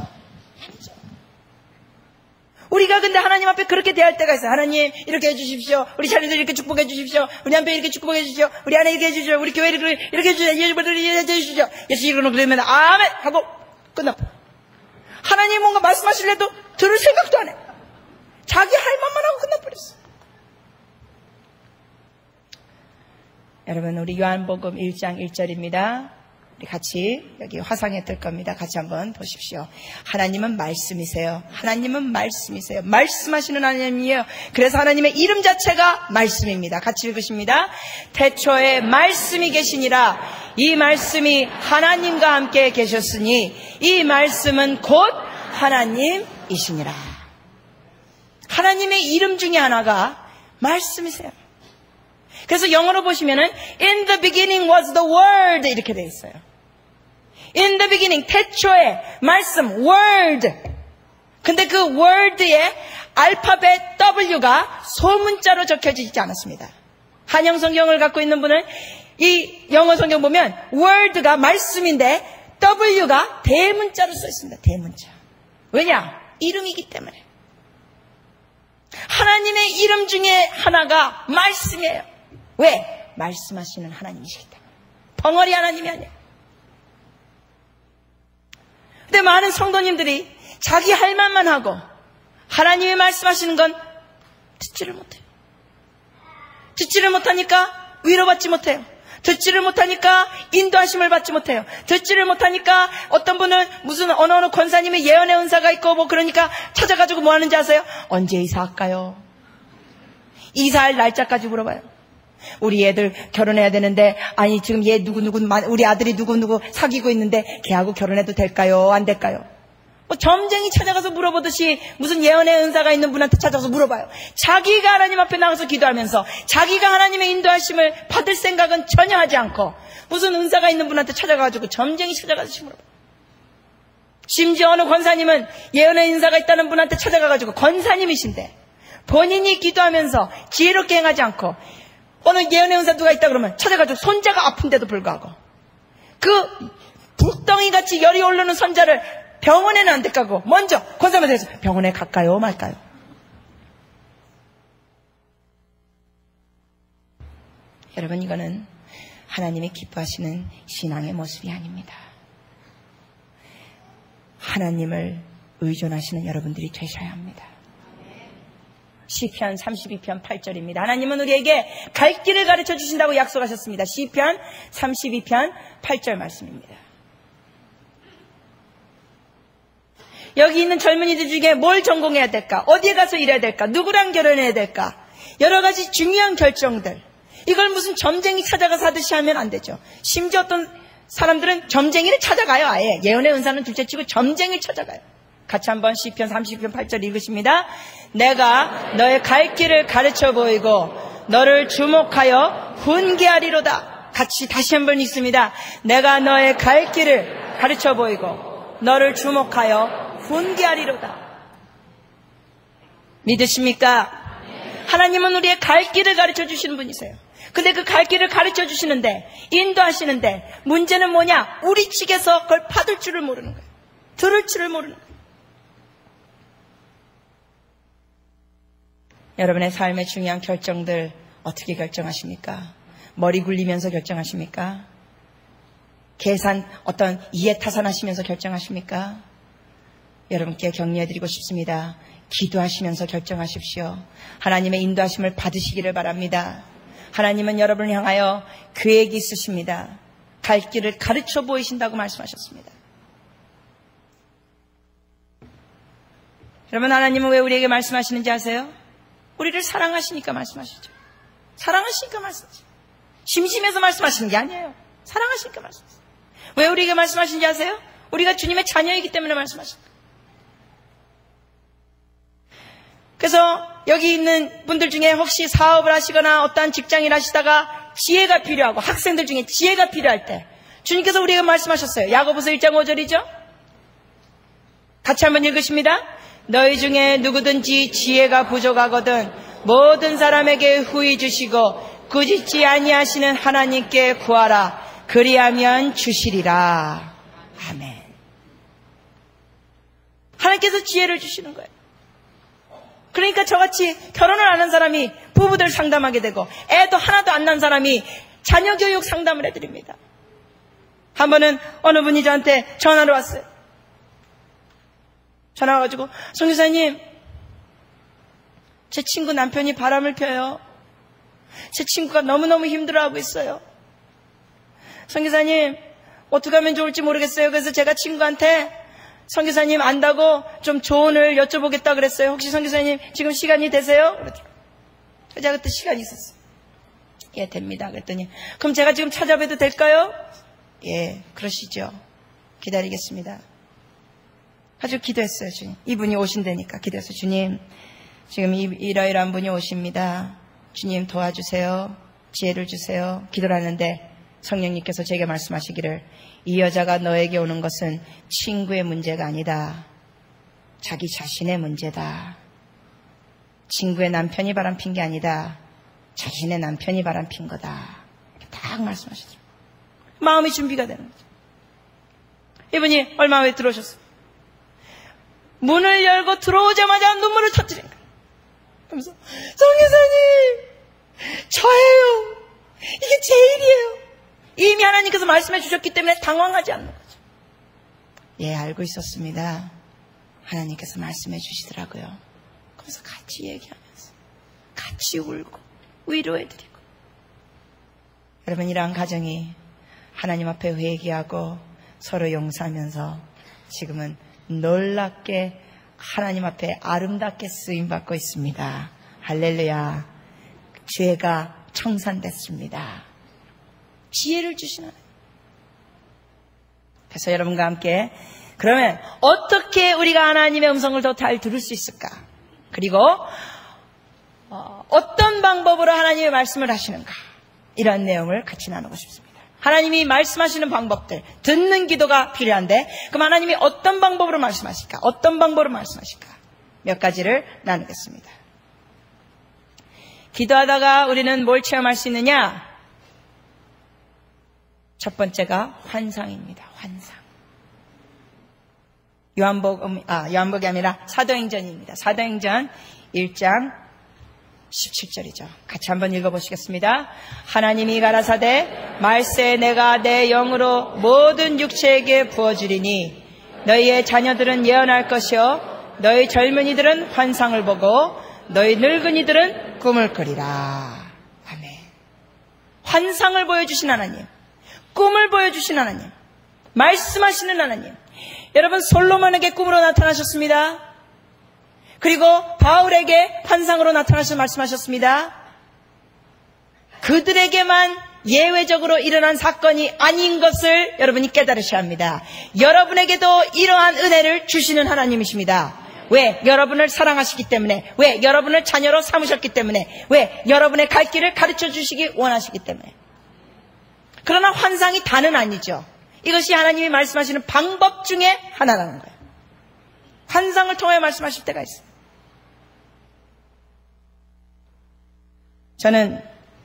우리가 근데 하나님 앞에 그렇게 대할 때가 있어요. 하나님, 이렇게 해주십시오. 우리 자녀들 이렇게 축복해 주십시오. 우리 남편 이렇게 축복해 주십시오. 우리 아내 이렇게 해주십시오. 우리 교회 이렇게 해주십시오. 예수님을 해주십시오. 예수 이름으로 그러면 아멘 하고 끝나. 하나님 뭔가 말씀하실래도 들을 생각도 안 해. 자기 할 말만 하고 끝나버렸어. 여러분, 우리 요한복음 1장 1절입니다. 우리 같이 여기 화상에 뜰 겁니다. 같이 한번 보십시오. 하나님은 말씀이세요. 하나님은 말씀이세요. 말씀하시는 하나님이에요. 그래서 하나님의 이름 자체가 말씀입니다. 같이 읽으십니다. 태초에 말씀이 계시니라. 이 말씀이 하나님과 함께 계셨으니 이 말씀은 곧 하나님이시니라. 하나님의 이름 중에 하나가 말씀이세요. 그래서 영어로 보시면은 In the beginning was the word 이렇게 되어 있어요. In the beginning, 태초에 말씀, word. 근데 그 word의 알파벳 W가 소문자로 적혀져 있지 않았습니다. 한영 성경을 갖고 있는 분은 이 영어 성경 보면 word가 말씀인데 W가 대문자로 써 있습니다. 대문자. 왜냐? 이름이기 때문에. 하나님의 이름 중에 하나가 말씀이에요. 왜? 말씀하시는 하나님이시기 때문에. 벙어리 하나님이 아니에요. 근데 많은 성도님들이 자기 할 말만 하고 하나님이 말씀하시는 건 듣지를 못해요. 듣지를 못하니까 위로받지 못해요. 듣지를 못하니까 인도하심을 받지 못해요. 듣지를 못하니까 어떤 분은 무슨 어느 권사님의 예언의 은사가 있고 뭐 그러니까 찾아가지고 뭐 하는지 아세요? 언제 이사할까요? 이사할 날짜까지 물어봐요. 우리 애들 결혼해야 되는데 아니 지금 얘 누구누구 우리 아들이 누구누구 사귀고 있는데 걔하고 결혼해도 될까요? 안 될까요? 뭐 점쟁이 찾아가서 물어보듯이 무슨 예언의 은사가 있는 분한테 찾아가서 물어봐요. 자기가 하나님 앞에 나가서 기도하면서 자기가 하나님의 인도하심을 받을 생각은 전혀 하지 않고 무슨 은사가 있는 분한테 찾아가가지고 점쟁이 찾아가서 물어봐요. 심지어 어느 권사님은 예언의 은사가 있다는 분한테 찾아가가지고 권사님이신데 본인이 기도하면서 지혜롭게 행하지 않고 어느 예언의 은사 누가 있다 그러면 찾아가지고 손자가 아픈데도 불구하고 그 북덩이같이 열이 오르는 손자를 병원에는 안 데리고 먼저 권사님한테 해서 병원에 갈까요 말까요? 여러분, 이거는 하나님이 기뻐하시는 신앙의 모습이 아닙니다. 하나님을 의존하시는 여러분들이 되셔야 합니다. 시편 32편 8절입니다. 하나님은 우리에게 갈 길을 가르쳐 주신다고 약속하셨습니다. 시편 32편 8절 말씀입니다. 여기 있는 젊은이들 중에 뭘 전공해야 될까? 어디에 가서 일해야 될까? 누구랑 결혼해야 될까? 여러 가지 중요한 결정들. 이걸 무슨 점쟁이 찾아가서 하듯이 하면 안 되죠. 심지어 어떤 사람들은 점쟁이를 찾아가요. 아예 예언의 은사는 둘째치고 점쟁이를 찾아가요. 같이 한번 시편 30편 8절 읽으십니다. 내가 너의 갈 길을 가르쳐 보이고 너를 주목하여 훈계하리로다. 같이 다시 한번 읽습니다. 내가 너의 갈 길을 가르쳐 보이고 너를 주목하여 훈계하리로다. 믿으십니까? 하나님은 우리의 갈 길을 가르쳐 주시는 분이세요. 근데 그 갈 길을 가르쳐 주시는데 인도하시는데 문제는 뭐냐? 우리 측에서 그걸 받을 줄을 모르는 거예요. 들을 줄을 모르는 거예요. 여러분의 삶의 중요한 결정들 어떻게 결정하십니까? 머리 굴리면서 결정하십니까? 계산 어떤 이해타산하시면서 결정하십니까? 여러분께 격려해드리고 싶습니다. 기도하시면서 결정하십시오. 하나님의 인도하심을 받으시기를 바랍니다. 하나님은 여러분을 향하여 계획이 있으십니다. 갈 길을 가르쳐 보이신다고 말씀하셨습니다. 여러분, 하나님은 왜 우리에게 말씀하시는지 아세요? 우리를 사랑하시니까 말씀하시죠. 사랑하시니까 말씀하시죠. 심심해서 말씀하시는 게 아니에요. 사랑하시니까 말씀하시죠. 왜 우리에게 말씀하시는지 아세요? 우리가 주님의 자녀이기 때문에 말씀하십니다. 그래서 여기 있는 분들 중에 혹시 사업을 하시거나 어떠한 직장일 하시다가 지혜가 필요하고 학생들 중에 지혜가 필요할 때 주님께서 우리에게 말씀하셨어요. 야고보서 1장 5절이죠. 같이 한번 읽으십니다. 너희 중에 누구든지 지혜가 부족하거든 모든 사람에게 후히 주시고 꾸짖지 아니하시는 하나님께 구하라. 그리하면 주시리라. 아멘. 하나님께서 지혜를 주시는 거예요. 그러니까 저같이 결혼을 안 한 사람이 부부들 상담하게 되고 애도 하나도 안 난 사람이 자녀 교육 상담을 해드립니다. 한 번은 어느 분이 저한테 전화를 왔어요. 전화 와가지고, 선교사님, 제 친구 남편이 바람을 펴요. 제 친구가 너무너무 힘들어하고 있어요. 선교사님, 어떻게 하면 좋을지 모르겠어요. 그래서 제가 친구한테 선교사님 안다고 좀 조언을 여쭤보겠다 그랬어요. 혹시 선교사님 지금 시간이 되세요? 그러더라고요. 제가 그때 시간이 있었어요. 예, 됩니다. 그랬더니 그럼 제가 지금 찾아뵈도 될까요? 예, 그러시죠. 기다리겠습니다. 아주 기도했어요. 주님, 이분이 오신다니까 기도했어요. 주님, 지금 이러이러한 분이 오십니다. 주님 도와주세요. 지혜를 주세요. 기도를 하는데 성령님께서 제게 말씀하시기를, 이 여자가 너에게 오는 것은 친구의 문제가 아니다. 자기 자신의 문제다. 친구의 남편이 바람핀 게 아니다. 자신의 남편이 바람핀 거다. 딱 말씀하시더라고요. 마음이 준비가 되는 거죠. 이분이 얼마 후에 들어오셨어요. 문을 열고 들어오자마자 눈물을 터뜨린 거예요. 그러면서 성교사님, 저예요. 이게 제 일이에요. 이미 하나님께서 말씀해 주셨기 때문에 당황하지 않는 거죠. 예, 알고 있었습니다. 하나님께서 말씀해 주시더라고요. 그래서 같이 얘기하면서 같이 울고 위로해드리고. 여러분, 이러한 가정이 하나님 앞에 회개하고 서로 용서하면서 지금은 놀랍게 하나님 앞에 아름답게 쓰임받고 있습니다. 할렐루야. 죄가 청산됐습니다. 지혜를 주시는 하나님. 그래서 여러분과 함께 그러면 어떻게 우리가 하나님의 음성을 더 잘 들을 수 있을까? 그리고 어떤 방법으로 하나님의 말씀을 하시는가? 이런 내용을 같이 나누고 싶습니다. 하나님이 말씀하시는 방법들, 듣는 기도가 필요한데 그럼 하나님이 어떤 방법으로 말씀하실까? 어떤 방법으로 말씀하실까? 몇 가지를 나누겠습니다. 기도하다가 우리는 뭘 체험할 수 있느냐? 첫 번째가 환상입니다. 환상. 요한복음이 아니라 사도행전입니다. 사도행전 1장 17절이죠. 같이 한번 읽어보시겠습니다. 하나님이 가라사대 말세 내가 내 영으로 모든 육체에게 부어주리니 너희의 자녀들은 예언할 것이요 너희 젊은이들은 환상을 보고 너희 늙은이들은 꿈을 꾸리라. 아멘. 환상을 보여주신 하나님, 꿈을 보여주신 하나님, 말씀하시는 하나님. 여러분, 솔로몬에게 꿈으로 나타나셨습니다. 그리고 바울에게 환상으로 나타나셔서 말씀하셨습니다. 그들에게만 예외적으로 일어난 사건이 아닌 것을 여러분이 깨달으셔야 합니다. 여러분에게도 이러한 은혜를 주시는 하나님이십니다. 왜? 여러분을 사랑하시기 때문에. 왜? 여러분을 자녀로 삼으셨기 때문에. 왜? 여러분의 갈 길을 가르쳐 주시기 원하시기 때문에. 그러나 환상이 다는 아니죠. 이것이 하나님이 말씀하시는 방법 중에 하나라는 거예요. 환상을 통해 말씀하실 때가 있어요. 저는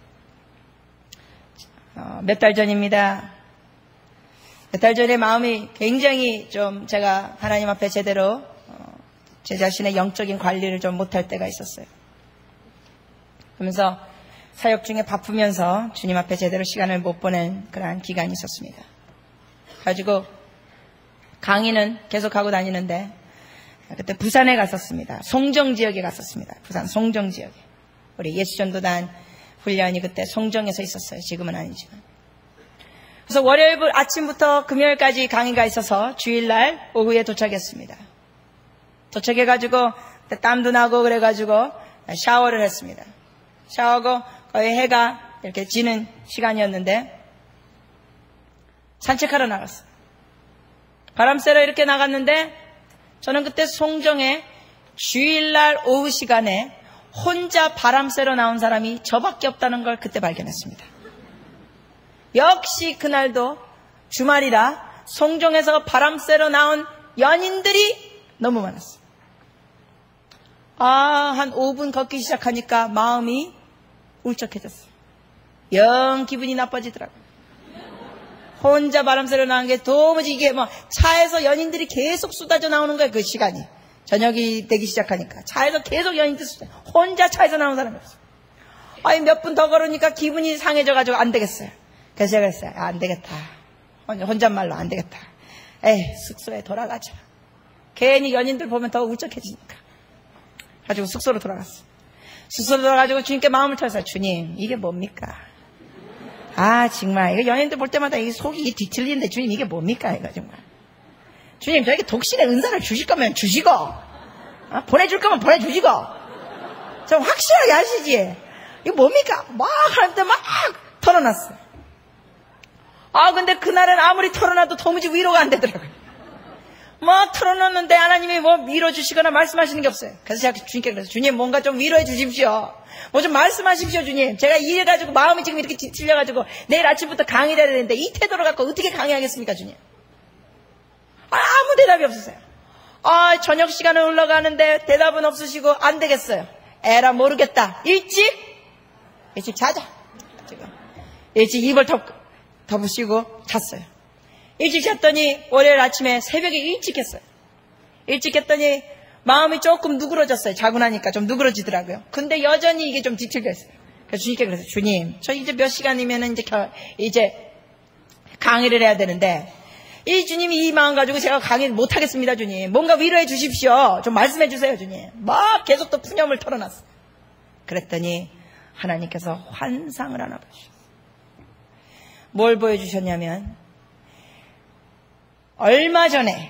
몇 달 전입니다. 몇 달 전에 마음이 굉장히 좀 제가 하나님 앞에 제대로 제 자신의 영적인 관리를 좀 못할 때가 있었어요. 그러면서 사역 중에 바쁘면서 주님 앞에 제대로 시간을 못 보낸 그러한 기간이 있었습니다. 가지고 강의는 계속하고 다니는데 그때 부산에 갔었습니다. 송정 지역에 갔었습니다. 부산 송정 지역에. 우리 예수전도단 훈련이 그때 송정에서 있었어요. 지금은 아니지만. 그래서 월요일 아침부터 금요일까지 강의가 있어서 주일날 오후에 도착했습니다. 도착해가지고 땀도 나고 그래가지고 샤워를 했습니다. 샤워하고 거의 해가 이렇게 지는 시간이었는데 산책하러 나갔어요. 바람 쐬러 이렇게 나갔는데 저는 그때 송정에 주일날 오후 시간에 혼자 바람 쐬러 나온 사람이 저밖에 없다는 걸 그때 발견했습니다. 역시 그날도 주말이라 송정에서 바람 쐬러 나온 연인들이 너무 많았어요. 한 5분 걷기 시작하니까 마음이 울적해졌어요. 영 기분이 나빠지더라고요. 혼자 바람 쐬러 나온 게 도무지 이게 차에서 연인들이 계속 쏟아져 나오는 거예요. 그 시간이. 저녁이 되기 시작하니까. 차에서 계속 연인들 쏟아져. 혼자 차에서 나온 사람이 없어요. 몇 분 더 걸으니까 기분이 상해져가지고 안 되겠어요. 그래서 제가 그랬어요. 안 되겠다. 혼잣말로 안 되겠다. 숙소에 돌아가자. 괜히 연인들 보면 더 울적해지니까. 가지고 숙소로 돌아갔어. 스스로 돌아가지고 주님께 마음을 털어서 주님 이게 뭡니까? 아 정말 이거 연예인들 볼 때마다 이 속이 뒤틀리는데 주님 이게 뭡니까? 이거 정말 주님 저에게 독신의 은사를 주실 거면 주시고 보내줄 거면 보내주시고 좀 확실하게 하시지. 이거 뭡니까? 막 하는데 막 털어놨어요. 근데 그날은 아무리 털어놔도 도무지 위로가 안 되더라고요. 막 털어놨는데 하나님이 뭐 밀어주시거나 말씀하시는 게 없어요. 그래서 제가 주님께 그래서 주님 뭔가 좀 위로해 주십시오. 뭐 좀 말씀하십시오 주님. 제가 이래가지고 마음이 지금 이렇게 뒤틀려가지고 내일 아침부터 강의를 해야 되는데 이 태도를 갖고 어떻게 강의하겠습니까 주님. 아무 대답이 없었어요. 저녁 시간에 올라가는데 대답은 없으시고 안 되겠어요. 에라 모르겠다. 일찍 자자. 지금 일찍 이불 덮으시고 잤어요. 일찍 잤더니 월요일 아침에 새벽에 일찍 했어요. 일찍 했더니 마음이 조금 누그러졌어요. 자고 나니까 좀 누그러지더라고요. 근데 여전히 이게 좀 뒤틀려 있어요. 그래서 주님께 그래서 주님 저 이제 몇 시간이면 이제 강의를 해야 되는데 이 주님이 이 마음 가지고 제가 강의 못 하겠습니다 주님. 뭔가 위로해 주십시오. 좀 말씀해 주세요 주님. 막 계속 또 푸념을 털어놨어요. 그랬더니 하나님께서 환상을 하나 보여주셨어요. 뭘 보여주셨냐면 얼마 전에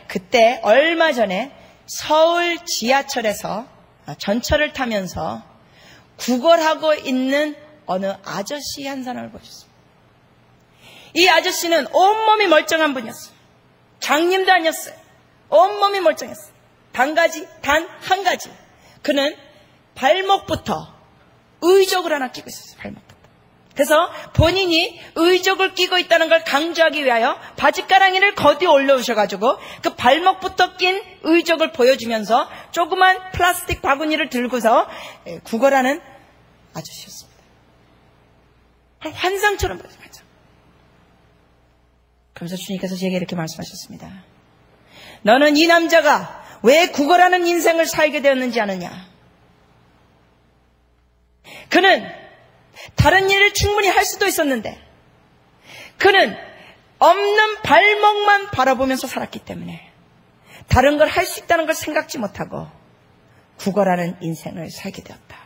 서울 지하철에서 전철을 타면서 구걸하고 있는 어느 아저씨 한 사람을 보여줬어요. 이 아저씨는 온몸이 멀쩡한 분이었어요. 장님도 아니었어요. 온몸이 멀쩡했어요. 단 한 가지. 그는 발목부터 의족을 하나 끼고 있었어요. 발목부터. 그래서 본인이 의족을 끼고 있다는 걸 강조하기 위하여 바지가랑이를 걷어 올려오셔가지고 그 발목부터 낀 의족을 보여주면서 조그만 플라스틱 바구니를 들고서 구걸하는 아저씨였습니다. 환상처럼 보였어요. 그러면서 주님께서 제게 이렇게 말씀하셨습니다. 너는 이 남자가 왜 구걸하는 인생을 살게 되었는지 아느냐? 그는 다른 일을 충분히 할 수도 있었는데 그는 없는 발목만 바라보면서 살았기 때문에 다른 걸 할 수 있다는 걸 생각지 못하고 구걸하는 인생을 살게 되었다.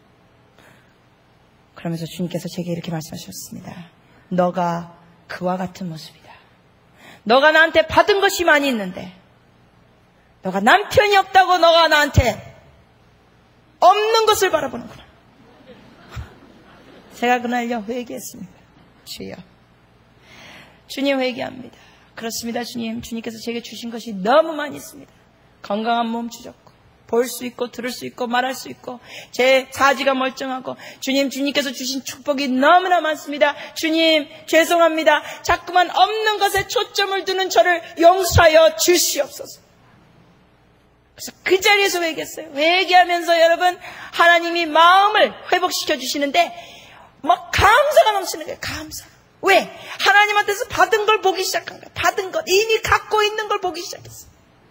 그러면서 주님께서 제게 이렇게 말씀하셨습니다. 너가 그와 같은 모습이다. 너가 나한테 받은 것이 많이 있는데 너가 남편이 없다고 너가 나한테 없는 것을 바라보는구나. 제가 그날요 회개했습니다. 주여 주님 회개합니다. 그렇습니다 주님. 주님께서 제게 주신 것이 너무 많이 있습니다. 건강한 몸 주셨고 볼 수 있고 들을 수 있고 말할 수 있고 제 사지가 멀쩡하고 주님께서 주신 축복이 너무나 많습니다. 주님 죄송합니다. 자꾸만 없는 것에 초점을 두는 저를 용서하여 주시옵소서. 그래서 그 자리에서 회개했어요. 회개하면서 여러분 하나님이 마음을 회복시켜 주시는데 막 감사가 넘치는 거예요. 감사. 왜? 하나님한테서 받은 걸 보기 시작한 거예요. 받은 것 이미 갖고 있는 걸 보기 시작했어요.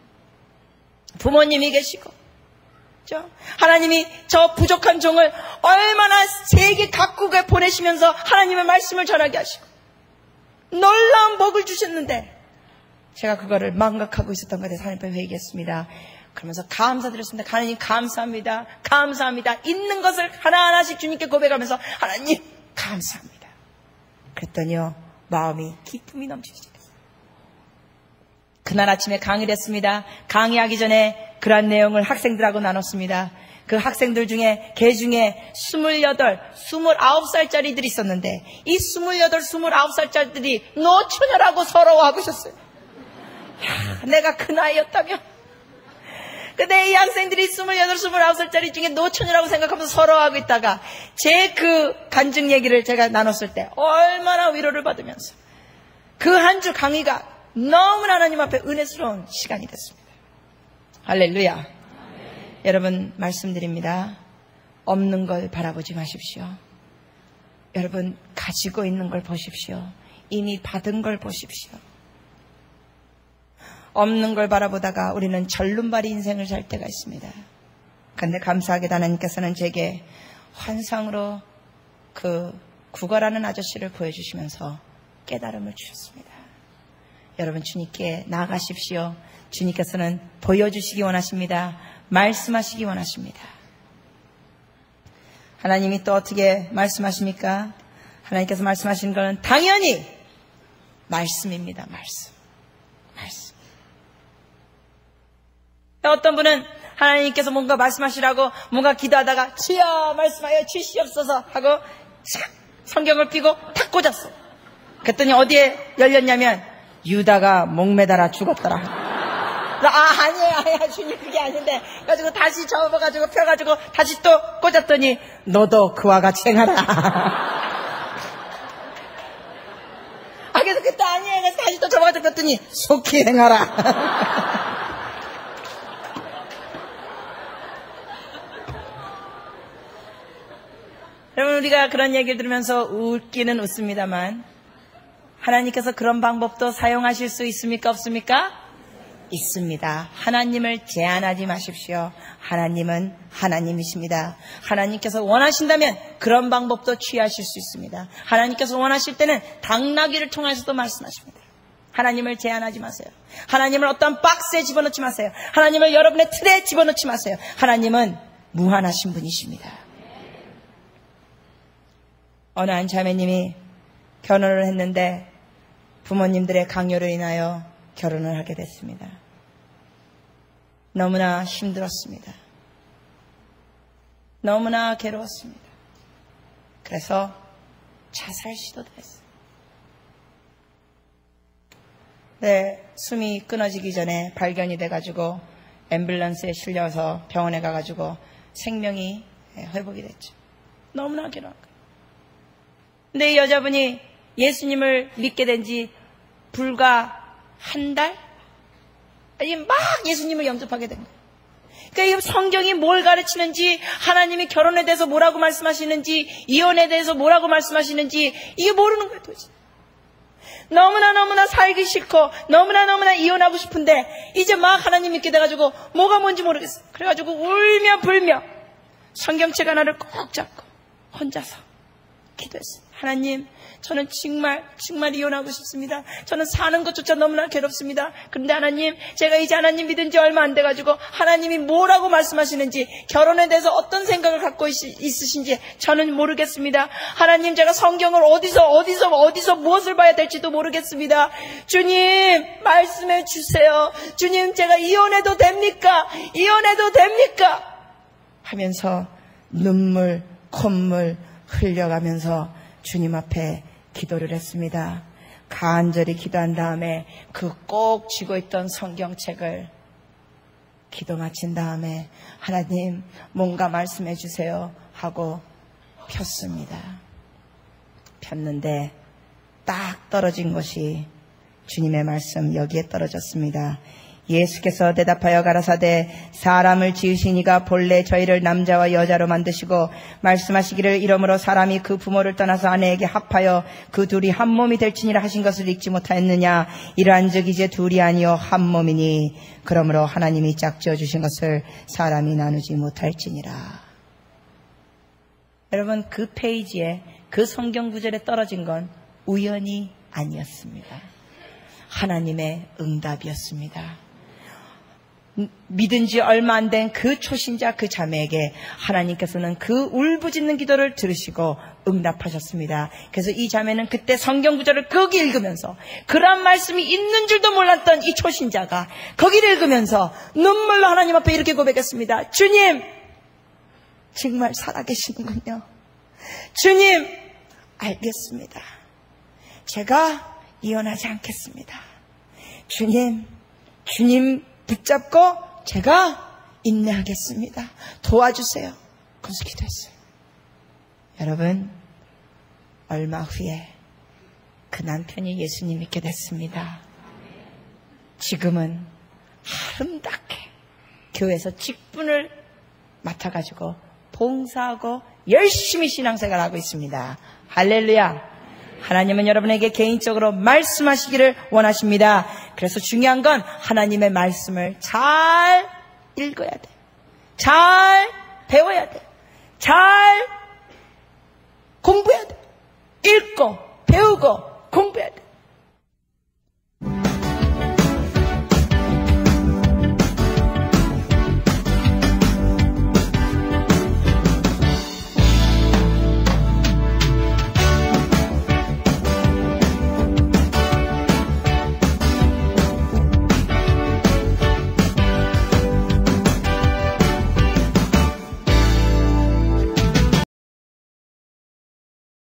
부모님이 계시고 하나님이 저 부족한 종을 얼마나 세계 각국에 보내시면서 하나님의 말씀을 전하게 하시고 놀라운 복을 주셨는데 제가 그거를 망각하고 있었던 것에 하나님 앞에 회개했습니다. 그러면서 감사드렸습니다. 하나님 감사합니다. 감사합니다. 있는 것을 하나하나씩 주님께 고백하면서 하나님 감사합니다. 그랬더니요 마음이 기쁨이 넘치시죠. 그날 아침에 강의를 했습니다. 강의하기 전에 그러한 내용을 학생들하고 나눴습니다. 그 학생들 중에 개 중에 28, 29살짜리들이 있었는데 이 28, 29살짜리들이 노처녀라고 서러워하고 있었어요. 내가 그 나이였다면 근데 이 학생들이 28, 29살짜리 중에 노처녀라고 생각하면서 서러워하고 있다가 제 그 간증 얘기를 제가 나눴을 때 얼마나 위로를 받으면서 그 한 주 강의가 너무나 하나님 앞에 은혜스러운 시간이 됐습니다. 할렐루야. 여러분 말씀드립니다. 없는 걸 바라보지 마십시오. 여러분 가지고 있는 걸 보십시오. 이미 받은 걸 보십시오. 없는 걸 바라보다가 우리는 절름발이 인생을 살 때가 있습니다. 그런데 감사하게도 하나님께서는 제게 환상으로 그 구걸하는 아저씨를 보여주시면서 깨달음을 주셨습니다. 여러분 주님께 나아가십시오. 주님께서는 보여주시기 원하십니다. 말씀하시기 원하십니다. 하나님이 또 어떻게 말씀하십니까? 하나님께서 말씀하시는 것은 당연히 말씀입니다. 말씀. 어떤 분은 하나님께서 뭔가 말씀하시라고 뭔가 기도하다가 주여 말씀하여 주시옵소서 하고 성경을 삐고 탁 꽂았어요. 그랬더니 어디에 열렸냐면 유다가 목매달아 죽었더라. 아니에요 주님 그게 아닌데 가지고 다시 접어가지고 펴가지고 다시 또 꽂았더니 너도 그와 같이 행하라. 그래서 그때 아니에요. 그래서 다시 또 접어가지고 폈더니 속히 행하라. 여러분 우리가 그런 얘기를 들으면서 웃기는 웃습니다만 하나님께서 그런 방법도 사용하실 수 있습니까? 없습니까? 있습니다. 하나님을 제한하지 마십시오. 하나님은 하나님이십니다. 하나님께서 원하신다면 그런 방법도 취하실 수 있습니다. 하나님께서 원하실 때는 당나귀를 통해서도 말씀하십니다. 하나님을 제한하지 마세요. 하나님을 어떤 박스에 집어넣지 마세요. 하나님을 여러분의 틀에 집어넣지 마세요. 하나님은 무한하신 분이십니다. 어느 한 자매님이 결혼을 했는데 부모님들의 강요로 인하여 결혼을 하게 됐습니다. 너무나 힘들었습니다. 너무나 괴로웠습니다. 그래서 자살 시도도 했어요. 숨이 끊어지기 전에 발견이 돼가지고 앰뷸런스에 실려서 병원에 가가지고 생명이 회복이 됐죠. 너무나 괴로운 거예요. 근데 이 여자분이 예수님을 믿게 된 지 불과 한 달? 아니 막 예수님을 영접하게 된 거예요. 그러니까 이 성경이 뭘 가르치는지, 하나님이 결혼에 대해서 뭐라고 말씀하시는지, 이혼에 대해서 뭐라고 말씀하시는지 이게 모르는 거예요 도대체. 너무나 살기 싫고 너무나 이혼하고 싶은데 이제 막 하나님 믿게 돼가지고 뭐가 뭔지 모르겠어요. 그래가지고 울며 불며 성경책 하나를 꼭 잡고 혼자서 기도했어요. 하나님, 저는 정말 이혼하고 싶습니다. 저는 사는 것조차 너무나 괴롭습니다. 그런데 하나님, 제가 이제 하나님 믿은 지 얼마 안 돼가지고 하나님이 뭐라고 말씀하시는지, 결혼에 대해서 어떤 생각을 갖고 있으신지 저는 모르겠습니다. 하나님, 제가 성경을 어디서 무엇을 봐야 될지도 모르겠습니다. 주님, 말씀해 주세요. 주님, 제가 이혼해도 됩니까? 하면서 눈물, 콧물 흘려가면서 주님 앞에 기도를 했습니다. 간절히 기도한 다음에 그 꼭 쥐고 있던 성경책을 기도 마친 다음에 하나님 뭔가 말씀해 주세요 하고 폈습니다. 폈는데 딱 떨어진 것이 주님의 말씀 여기에 떨어졌습니다. 예수께서 대답하여 가라사대 사람을 지으신 이가 본래 저희를 남자와 여자로 만드시고 말씀하시기를 이러므로 사람이 그 부모를 떠나서 아내에게 합하여 그 둘이 한 몸이 될지니라 하신 것을 읽지 못하였느냐. 이러한즉 이제 둘이 아니요 한 몸이니 그러므로 하나님이 짝지어 주신 것을 사람이 나누지 못할지니라. 여러분, 그 페이지에 그 성경 구절에 떨어진 건 우연이 아니었습니다. 하나님의 응답이었습니다. 믿은 지 얼마 안 된 그 초신자 그 자매에게 하나님께서는 그 울부짖는 기도를 들으시고 응답하셨습니다. 그래서 이 자매는 그때 성경 구절을 거기 읽으면서, 그런 말씀이 있는 줄도 몰랐던 이 초신자가 거기를 읽으면서 눈물로 하나님 앞에 이렇게 고백했습니다. 주님, 정말 살아계시는군요. 주님, 알겠습니다. 제가 이혼하지 않겠습니다. 주님 붙잡고 제가 인내하겠습니다. 도와주세요. 그래서 기도했어요. 여러분, 얼마 후에 그 남편이 예수님 믿게 됐습니다. 지금은 아름답게 교회에서 직분을 맡아가지고 봉사하고 열심히 신앙생활을 하고 있습니다. 할렐루야. 하나님은 여러분에게 개인적으로 말씀하시기를 원하십니다. 그래서 중요한 건 하나님의 말씀을 잘 읽어야 돼. 잘 배워야 돼. 잘 공부해야 돼. 읽고 배우고